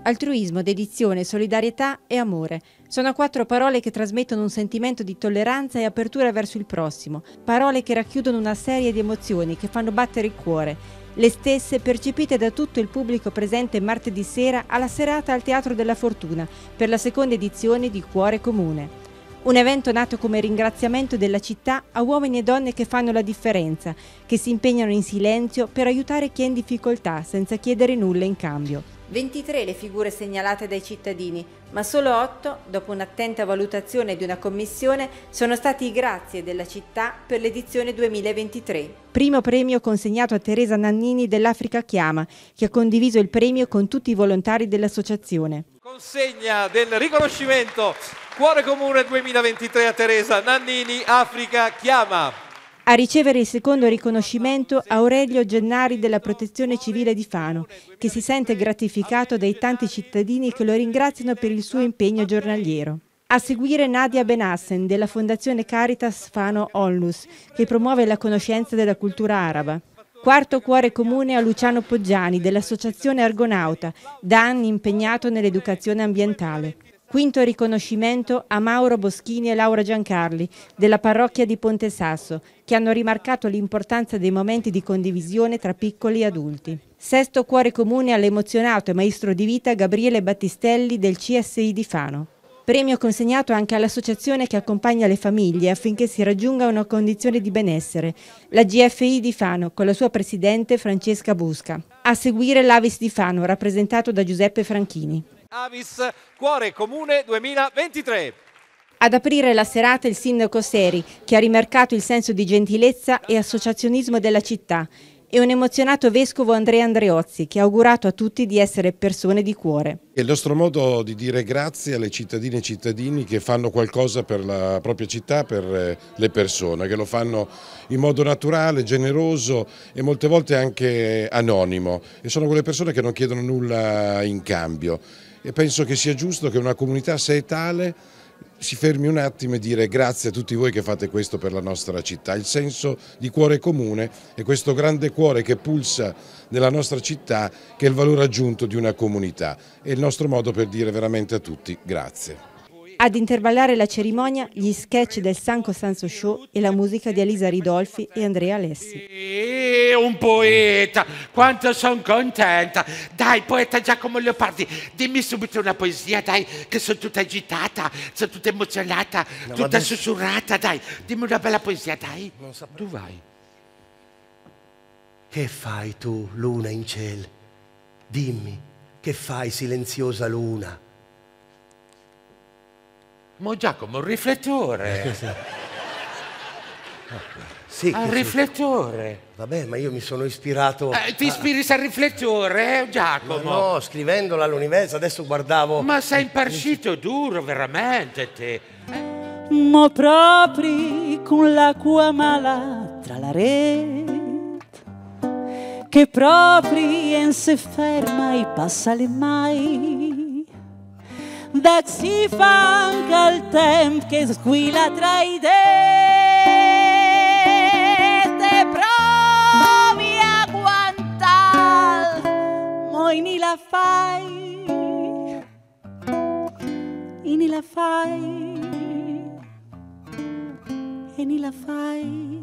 Altruismo, dedizione, solidarietà e amore. Sono 4 parole che trasmettono un sentimento di tolleranza e apertura verso il prossimo. Parole che racchiudono una serie di emozioni che fanno battere il cuore. Le stesse percepite da tutto il pubblico presente martedì sera alla serata al Teatro della Fortuna per la seconda edizione di Cuore Comune. Un evento nato come ringraziamento della città a uomini e donne che fanno la differenza, che si impegnano in silenzio per aiutare chi è in difficoltà senza chiedere nulla in cambio. 23 le figure segnalate dai cittadini, ma solo 8, dopo un'attenta valutazione di una commissione, sono stati i grazie della città per l'edizione 2023. Primo premio consegnato a Teresa Nannini dell'Africa Chiama, che ha condiviso il premio con tutti i volontari dell'associazione. Consegna del riconoscimento Cuore Comune 2023 a Teresa Nannini, Africa Chiama. A ricevere il secondo riconoscimento Aurelio Gennari della Protezione Civile di Fano, che si sente gratificato dai tanti cittadini che lo ringraziano per il suo impegno giornaliero. A seguire Nadia Benassen della Fondazione Caritas Fano Onlus, che promuove la conoscenza della cultura araba. Quarto cuore comune a Luciano Poggiani dell'Associazione Argonauta, da anni impegnato nell'educazione ambientale. Quinto riconoscimento a Mauro Boschini e Laura Giancarli della parrocchia di Ponte Sasso, che hanno rimarcato l'importanza dei momenti di condivisione tra piccoli e adulti. Sesto cuore comune all'emozionato e maestro di vita Gabriele Battistelli del CSI di Fano. Premio consegnato anche all'associazione che accompagna le famiglie affinché si raggiunga una condizione di benessere, la GFI di Fano, con la sua presidente Francesca Busca. A seguire l'Avis di Fano, rappresentato da Giuseppe Franchini. Avis Cuore Comune 2023. Ad aprire la serata il sindaco Seri, che ha rimarcato il senso di gentilezza e associazionismo della città, e un emozionato vescovo Andrea Andreozzi, che ha augurato a tutti di essere persone di cuore. È il nostro modo di dire grazie alle cittadine e cittadini che fanno qualcosa per la propria città, per le persone, che lo fanno in modo naturale, generoso e molte volte anche anonimo. E sono quelle persone che non chiedono nulla in cambio. E penso che sia giusto che una comunità, se è tale, si fermi un attimo e dire grazie a tutti voi che fate questo per la nostra città. Il senso di cuore comune è questo grande cuore che pulsa nella nostra città, che è il valore aggiunto di una comunità. È il nostro modo per dire veramente a tutti grazie. Ad intervallare la cerimonia, gli sketch del San Costanzo Show e la musica di Elisa Ridolfi e Andrea Alessi. Un poeta, quanto sono contenta. Dai, poeta Giacomo Leopardi, dimmi subito una poesia, dai, che sono tutta agitata, sono tutta emozionata, tutta sussurrata, dai. Dimmi una bella poesia, dai. Tu vai. Che fai tu, luna in ciel? Dimmi, che fai, silenziosa luna? Mo Giacomo, un riflettore. Sì, Al riflettore. Vabbè, ma io mi sono ispirato... Ti ispiri al riflettore, Giacomo? No, scrivendola all'universo, adesso guardavo... Ma sei imparscito duro, veramente, te. Mo propri con l'acqua mala tra la rete, che propri non si ferma e passa le mai. Da si fa anche il tempo che squilla tra i denti, provi a aguantar, moi ni la fai, e ni la fai, e ni la fai.